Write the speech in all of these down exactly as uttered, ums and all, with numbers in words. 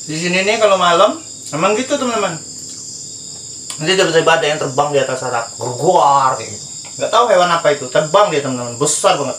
Di sini nih kalau malam memang gitu teman-teman. Nanti tiba-tiba ada yang terbang di atas atap, guar kayak gitu. Nggak tahu hewan apa itu, terbang dia teman-teman, besar banget.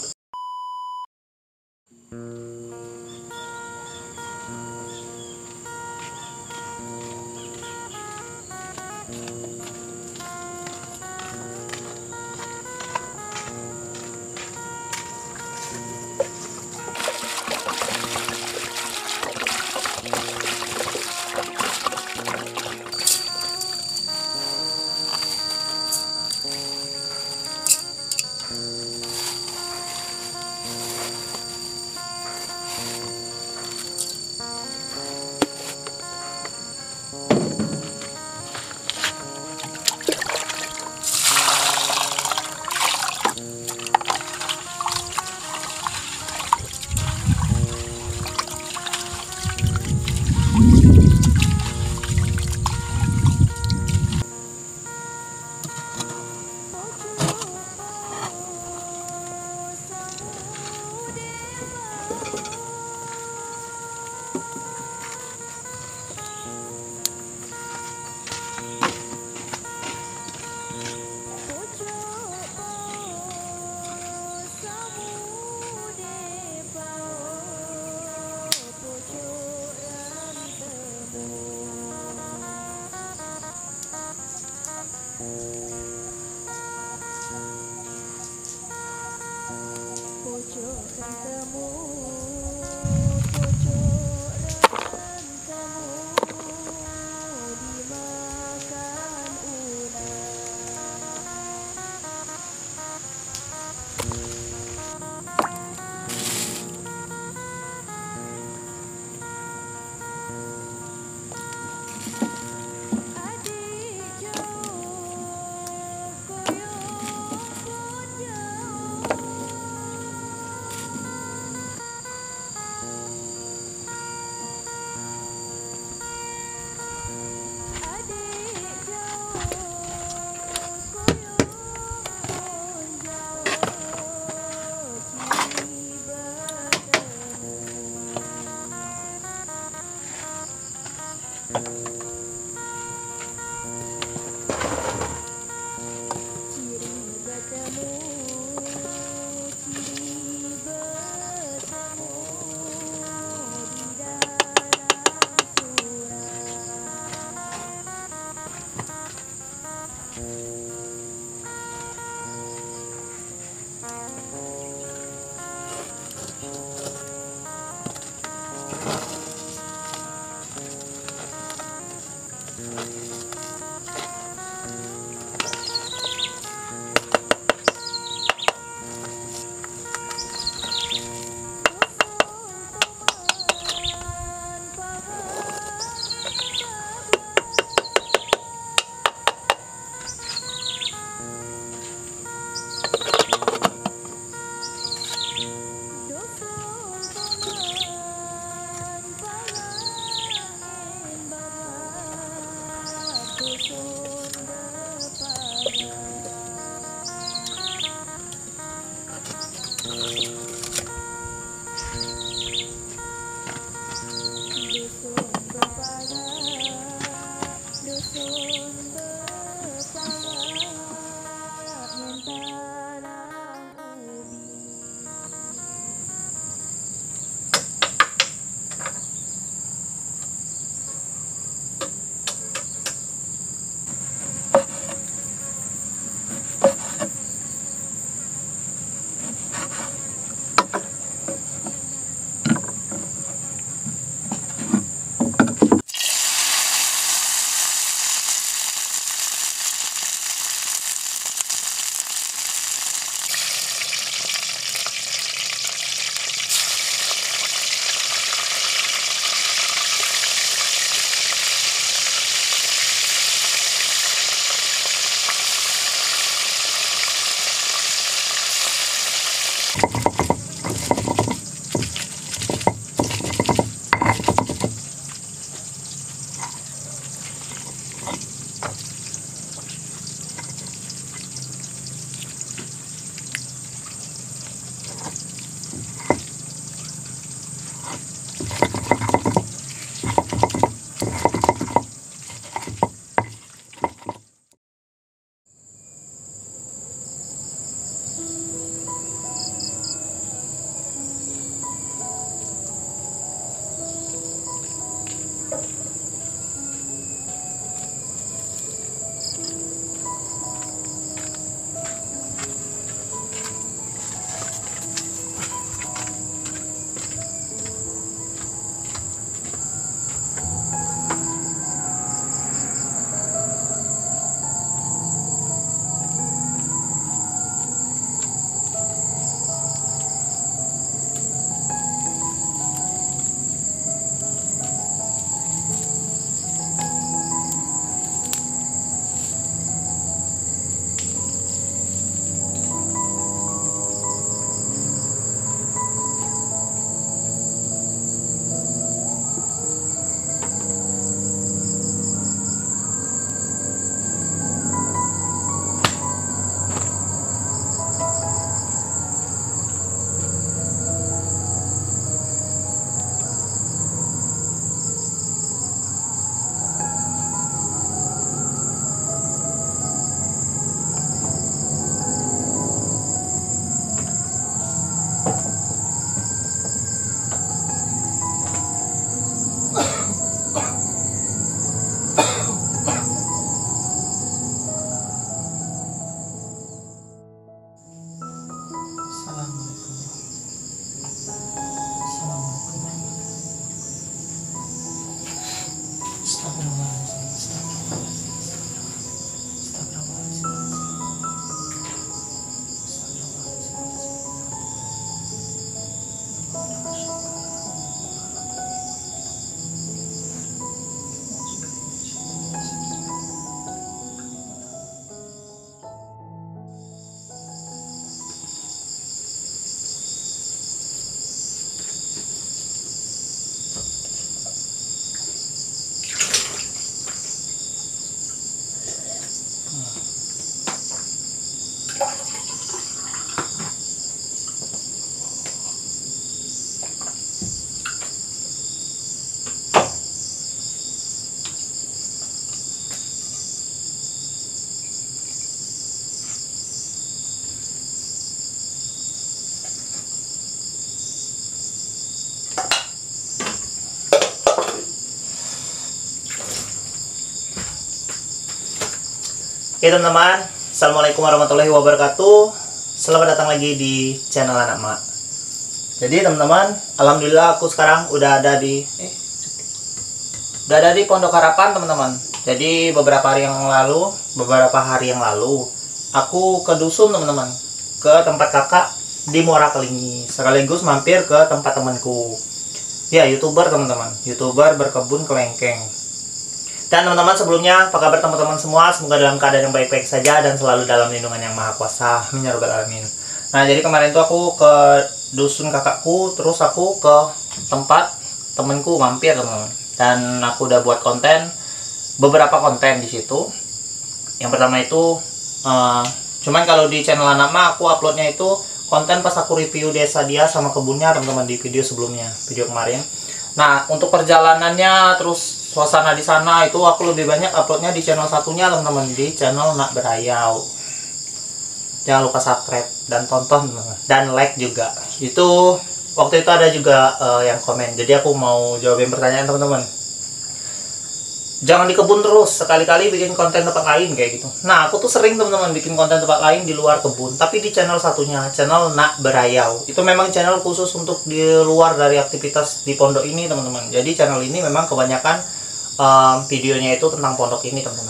Oke teman-teman, Assalamualaikum warahmatullahi wabarakatuh. Selamat datang lagi di channel Anak Mak. Jadi teman-teman, alhamdulillah aku sekarang udah ada di eh, udah ada di Pondok Harapan teman-teman. Jadi beberapa hari yang lalu, beberapa hari yang lalu, aku ke dusun teman-teman, ke tempat kakak di Muara Kelingi, sekaligus mampir ke tempat temanku. Ya, youtuber teman-teman, youtuber berkebun kelengkeng. Dan teman-teman sebelumnya, apa kabar teman-teman semua? Semoga dalam keadaan yang baik-baik saja dan selalu dalam lindungan yang maha kuasa. Amin ya rabbal alamin. Nah, jadi kemarin itu aku ke dusun kakakku, terus aku ke tempat temenku mampir teman-teman. Dan aku udah buat konten, beberapa konten di situ. Yang pertama itu, uh, cuman kalau di channel Anak Mak aku uploadnya itu konten pas aku review desa dia sama kebunnya teman-teman di video sebelumnya, video kemarin. Nah, untuk perjalanannya terus suasana di sana itu aku lebih banyak uploadnya di channel satunya teman-teman, di channel Nak Berayau. Jangan lupa subscribe dan tonton dan like juga. Itu waktu itu ada juga uh, yang komen. Jadi aku mau jawabin pertanyaan teman-teman. Jangan di kebun terus, sekali-kali bikin konten tempat lain kayak gitu. Nah, aku tuh sering teman-teman bikin konten tempat lain di luar kebun, tapi di channel satunya, channel Nak Berayau. Itu memang channel khusus untuk di luar dari aktivitas di pondok ini teman-teman. Jadi channel ini memang kebanyakan um, videonya itu tentang pondok ini teman-teman.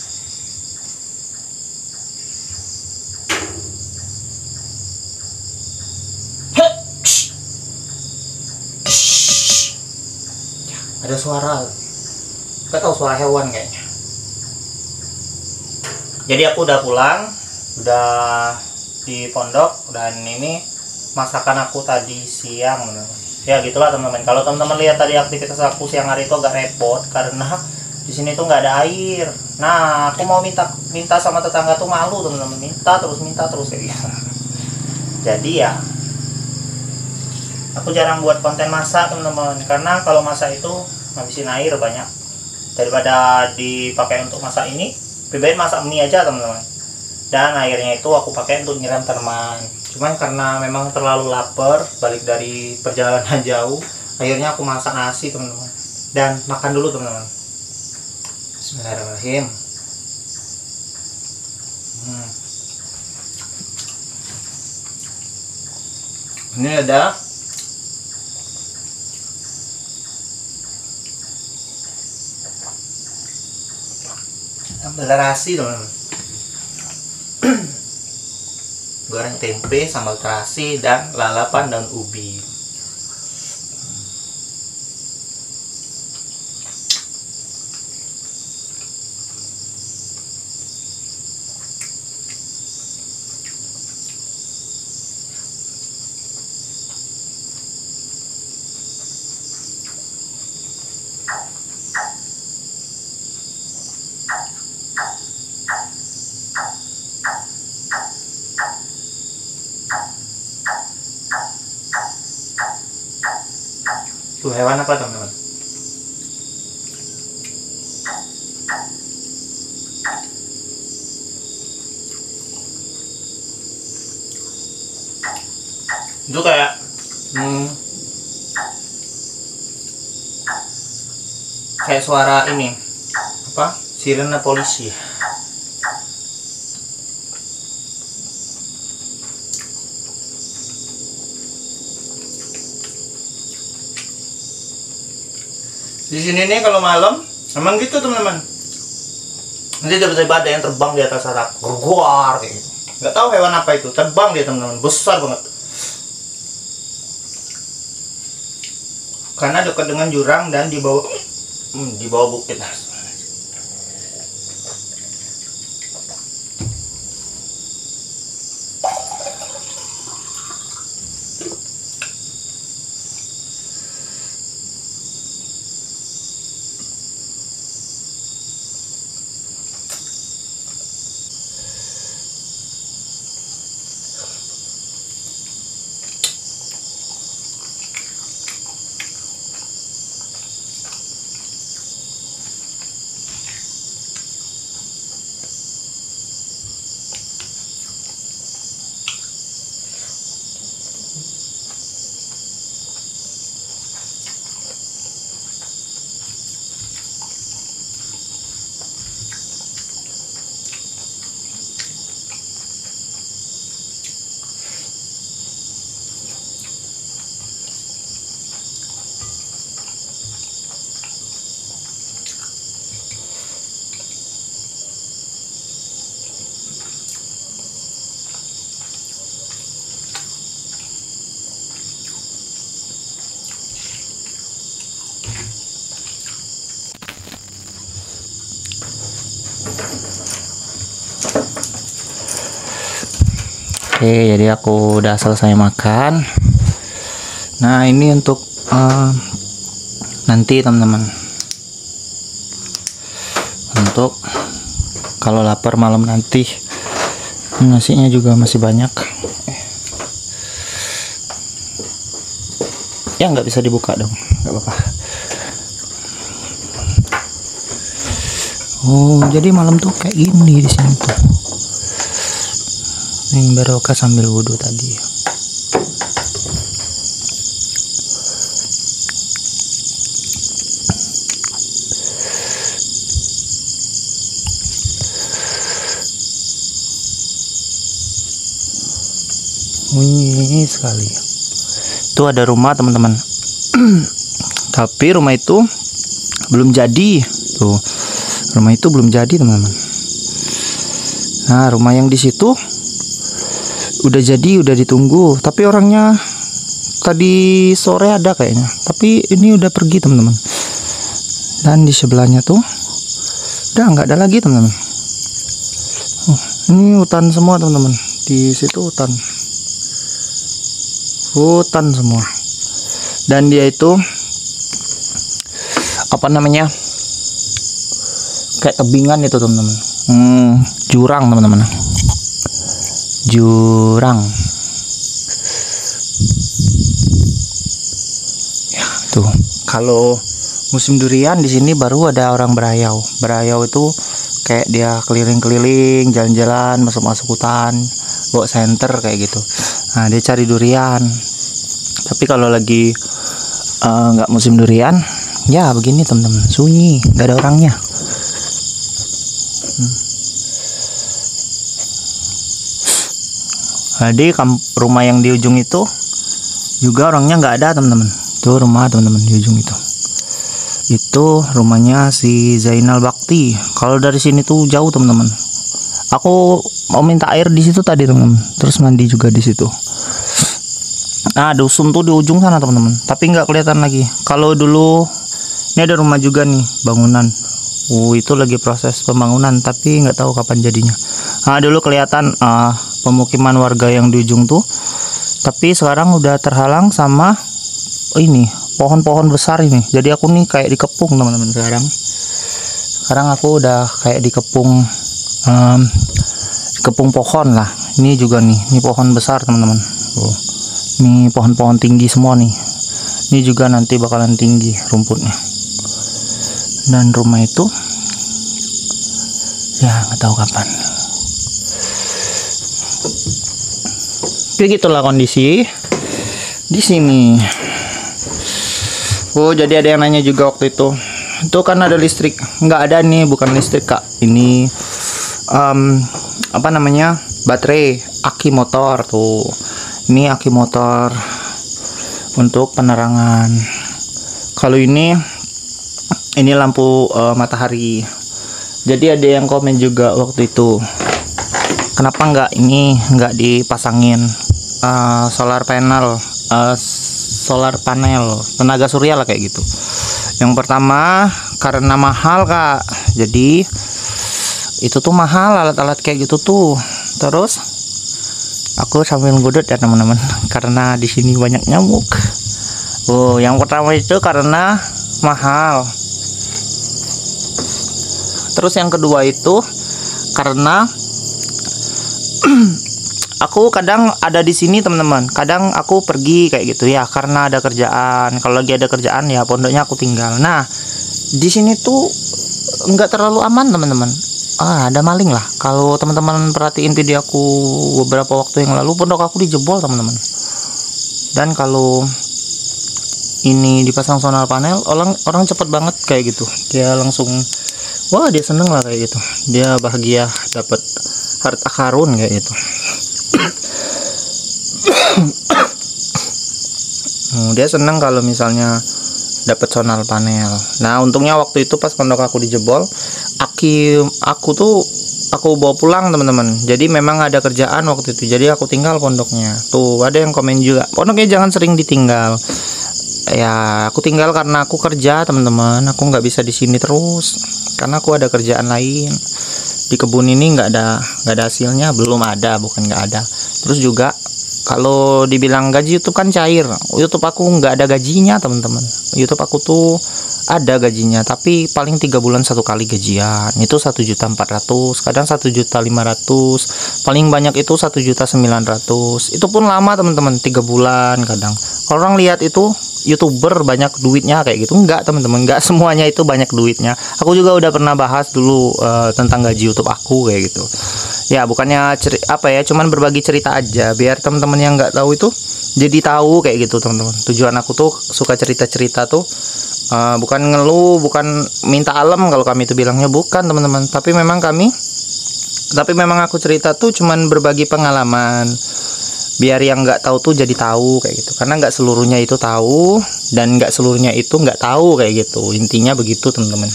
Ada suara, gak tahu suara hewan kayaknya. Jadi aku udah pulang, udah di pondok, dan ini masakan aku tadi siang teman-teman. Ya gitulah teman-teman. Kalau teman-teman lihat tadi aktivitas aku siang hari itu agak repot karena di sini tuh nggak ada air. Nah, aku mau minta minta sama tetangga tuh malu teman-teman, minta terus minta terus kayak gitu. Jadi ya aku jarang buat konten masak teman-teman, karena kalau masak itu ngabisin air banyak. Daripada dipakai untuk masak ini, lebih baik masak mie aja teman-teman. Dan airnya itu aku pakai untuk nyiram tanaman. Cuman karena memang terlalu lapar balik dari perjalanan jauh, akhirnya aku masak nasi teman-teman. Dan makan dulu teman-teman. Bismillahirrahmanirrahim. Hmm. Ini ada sambal terasi teman-teman. Goreng tempe, sambal terasi, dan lalapan daun ubi. Tuh hewan apa teman-teman? Itu kayak hmm, kayak suara ini apa? Sirene polisi. Di sini nih kalau malam emang gitu teman-teman. Nanti tiba-tiba ada yang terbang di atas atap, guar kayak gitu. Nggak tahu hewan apa itu, terbang dia teman-teman, besar banget. Karena dekat dengan jurang dan di bawah hmm, di bawah bukit. Oke, jadi aku udah selesai makan. Nah, ini untuk uh, nanti teman-teman, untuk kalau lapar malam nanti. Nasinya juga masih banyak. Ya nggak bisa dibuka dong, nggak apa-apa. Oh, jadi malam tuh kayak gini di sini tuh. Ini barokah sambil wudhu tadi. Bunyi sekali. Itu ada rumah teman-teman. Tapi rumah itu belum jadi. Tuh, rumah itu belum jadi teman-teman. Nah, rumah yang di situ udah jadi, udah ditunggu. Tapi orangnya tadi sore ada kayaknya. Tapi ini udah pergi teman-teman. Dan di sebelahnya tuh udah nggak ada lagi teman-teman. Oh, ini hutan semua teman-teman. Di situ hutan. Hutan semua. Dan dia itu apa namanya, kayak tebingan itu teman-teman. Hmm, jurang teman-teman, jurang ya. Tuh, kalau musim durian di sini baru ada orang berayau. Berayau itu kayak dia keliling-keliling, jalan-jalan, masuk-masuk hutan, bawa senter kayak gitu. Nah, dia cari durian. Tapi kalau lagi nggak uh, musim durian, ya begini teman-teman, sunyi, nggak ada orangnya. hmm. Jadi rumah yang di ujung itu juga orangnya nggak ada teman-teman. Itu rumah teman-teman di ujung itu. Itu rumahnya si Zainal Bakti. Kalau dari sini tuh jauh teman-teman. Aku mau minta air di situ tadi teman-teman. Terus mandi juga di situ. Nah, dusun tuh di ujung sana teman-teman. Tapi nggak kelihatan lagi. Kalau dulu ini ada rumah juga nih, bangunan. Oh, itu lagi proses pembangunan, tapi nggak tahu kapan jadinya. Nah, dulu kelihatan uh, pemukiman warga yang di ujung tuh. Tapi sekarang udah terhalang sama oh, ini pohon-pohon besar ini. Jadi aku nih kayak dikepung teman-teman sekarang. Sekarang aku udah kayak dikepung, um, dikepung pohon lah. Ini juga nih, ini pohon besar teman-teman. Oh, ini pohon-pohon tinggi semua nih. Ini juga nanti bakalan tinggi rumputnya. Dan rumah itu ya nggak tahu kapan. Begitulah kondisi di sini. Oh, jadi ada yang nanya juga waktu itu. Itu kan ada listrik. Nggak ada nih, bukan listrik kak. Ini um, apa namanya, baterai, aki motor tuh. Ini aki motor untuk penerangan. Kalau ini ini lampu uh, matahari. Jadi ada yang komen juga waktu itu, kenapa nggak ini nggak dipasangin uh, solar panel, uh, solar panel tenaga surya lah kayak gitu. Yang pertama karena mahal kak. Jadi itu tuh mahal alat-alat kayak gitu tuh. Terus aku sambil ngudut ya teman-teman, karena di sini banyak nyamuk. Oh, yang pertama itu karena mahal. Terus yang kedua itu karena aku kadang ada di sini teman-teman. Kadang aku pergi kayak gitu ya, karena ada kerjaan. Kalau lagi ada kerjaan ya pondoknya aku tinggal. Nah, di sini tuh nggak terlalu aman teman-teman. Ah, ada maling lah. Kalau teman-teman perhatiin video aku beberapa waktu yang lalu, pondok aku dijebol teman-teman. Dan kalau ini dipasang solar panel, orang orang cepet banget kayak gitu. Dia langsung, wah dia seneng lah kayak gitu. Dia bahagia dapat harta karun kayak gitu. Hmm, dia seneng kalau misalnya dapat solar panel. Nah, untungnya waktu itu pas pondok aku dijebol, aki aku tuh aku bawa pulang teman-teman. Jadi memang ada kerjaan waktu itu. Jadi aku tinggal pondoknya. Tuh ada yang komen juga, pondoknya jangan sering ditinggal. Ya aku tinggal karena aku kerja teman-teman. Aku nggak bisa di sini terus karena aku ada kerjaan lain. Di kebun ini nggak ada nggak ada hasilnya, belum ada, bukan nggak ada. Terus juga kalau dibilang gaji YouTube kan cair. YouTube aku nggak ada gajinya teman-teman. YouTube aku tuh ada gajinya, tapi paling tiga bulan satu kali gajian. Itu satu juta empat ratus, kadang satu juta lima ratus, paling banyak itu satu juta sembilan ratus. Itu pun lama teman-teman, tiga bulan kadang. Kalau orang lihat itu YouTuber banyak duitnya kayak gitu, enggak teman-teman, enggak semuanya itu banyak duitnya. Aku juga udah pernah bahas dulu uh, tentang gaji YouTube aku kayak gitu. Ya bukannya ceri apa ya, cuman berbagi cerita aja biar teman-teman yang nggak tahu itu jadi tahu kayak gitu teman-teman. Tujuan aku tuh suka cerita-cerita tuh uh, bukan ngeluh, bukan minta alam kalau kami itu bilangnya, bukan teman-teman. Tapi memang kami, tapi memang aku cerita tuh cuman berbagi pengalaman biar yang nggak tahu tuh jadi tahu kayak gitu. Karena nggak seluruhnya itu tahu dan nggak seluruhnya itu nggak tahu kayak gitu. Intinya begitu teman-teman.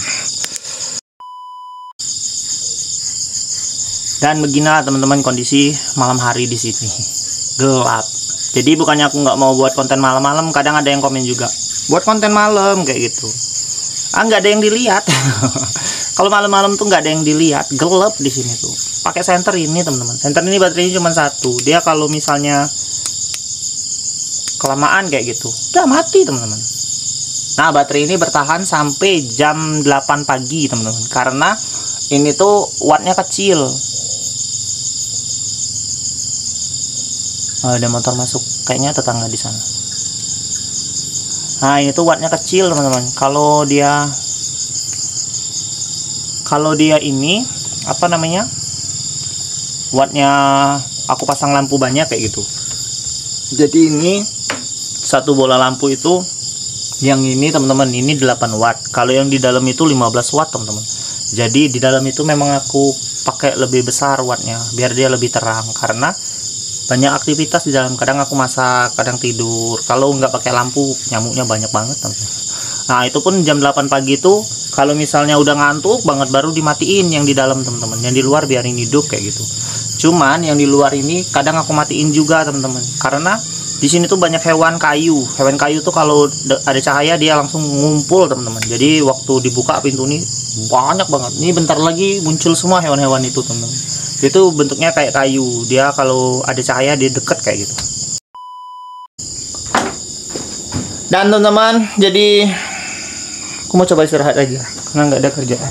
Dan beginilah teman-teman kondisi malam hari di sini, gelap. Jadi bukannya aku nggak mau buat konten malam-malam, kadang ada yang komen juga buat konten malam kayak gitu. Ah nggak ada yang dilihat. Kalau malam-malam tuh nggak ada yang dilihat, gelap di sini tuh. Pakai senter ini teman-teman. Senter ini baterainya cuma satu. Dia kalau misalnya kelamaan kayak gitu, udah mati teman-teman. Nah baterai ini bertahan sampai jam delapan pagi teman-teman. Karena ini tuh wattnya kecil. Oh, ada motor masuk, kayaknya tetangga di sana. Nah ini tuh wattnya kecil teman-teman. Kalau dia kalau dia ini apa namanya, wattnya aku pasang lampu banyak kayak gitu. Jadi ini satu bola lampu itu, yang ini teman-teman ini delapan watt. Kalau yang di dalam itu lima belas watt teman-teman. Jadi di dalam itu memang aku pakai lebih besar wattnya biar dia lebih terang, karena banyak aktivitas di dalam. Kadang aku masak, kadang tidur. Kalau nggak pakai lampu nyamuknya banyak banget teman-teman. Nah itu pun jam delapan pagi itu kalau misalnya udah ngantuk banget baru dimatiin yang di dalam teman-teman. Yang di luar biarin hidup kayak gitu. Cuman yang di luar ini kadang aku matiin juga teman-teman, karena di sini tuh banyak hewan kayu. Hewan kayu tuh kalau ada cahaya dia langsung ngumpul teman-teman. Jadi waktu dibuka pintu ini banyak banget. Ini bentar lagi muncul semua hewan-hewan itu teman-teman. Itu bentuknya kayak kayu. Dia kalau ada cahaya dia deket kayak gitu. Dan teman-teman, jadi aku mau coba istirahat aja karena nggak ada kerjaan.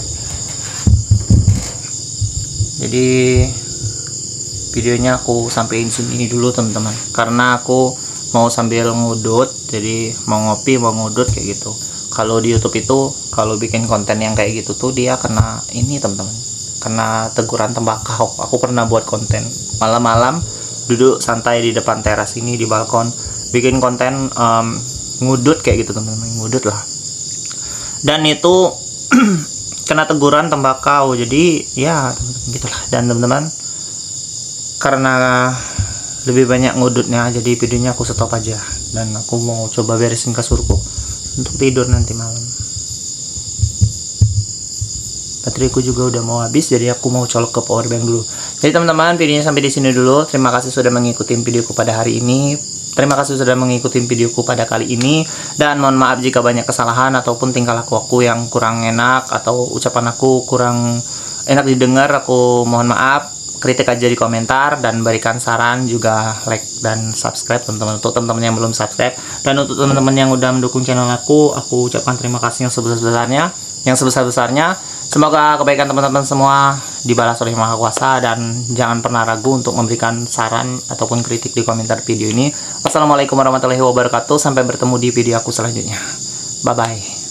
Jadi videonya aku sampein sini dulu teman-teman, karena aku mau sambil ngudut. Jadi mau ngopi mau ngudut kayak gitu. Kalau di YouTube itu kalau bikin konten yang kayak gitu tuh dia kena ini teman-teman, kena teguran tembakau. Aku pernah buat konten malam-malam duduk santai di depan teras ini di balkon bikin konten um, ngudut kayak gitu teman-teman, ngudut lah. Dan itu kena teguran tembakau. Jadi ya teman-teman gitulah. Dan teman-teman karena lebih banyak ngudutnya jadi videonya aku stop aja, dan aku mau coba beresin kasurku untuk tidur nanti malam. Bateraiku juga udah mau habis, jadi aku mau colok ke power bank dulu. Jadi teman-teman videonya sampai di sini dulu. Terima kasih sudah mengikuti videoku pada hari ini. Terima kasih sudah mengikuti videoku pada kali ini, dan mohon maaf jika banyak kesalahan ataupun tingkah laku aku yang kurang enak atau ucapan aku kurang enak didengar. Aku mohon maaf. Kritik aja di komentar, dan berikan saran juga, like dan subscribe teman-teman. Untuk teman-teman yang belum subscribe, dan untuk teman-teman yang udah mendukung channel aku, aku ucapkan terima kasih yang sebesar-besarnya, yang sebesar-besarnya. Semoga kebaikan teman-teman semua dibalas oleh Maha Kuasa, dan jangan pernah ragu untuk memberikan saran ataupun kritik di komentar video ini. Wassalamualaikum warahmatullahi wabarakatuh. Sampai bertemu di video aku selanjutnya. Bye bye.